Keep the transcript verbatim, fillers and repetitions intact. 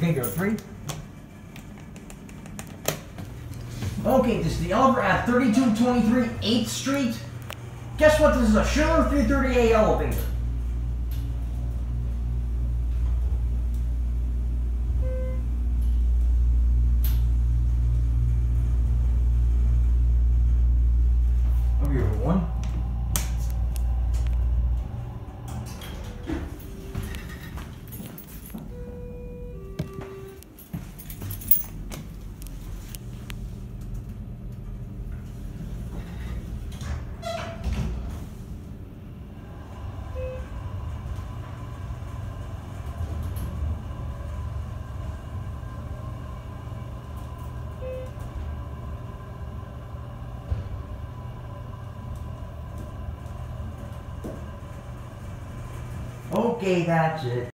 bingo three. Okay, this is the elevator at thirty-two twenty-three eighth Street. Guess what? This is a Schiller three thirty A elevator. Over here, one. Okay, that's it.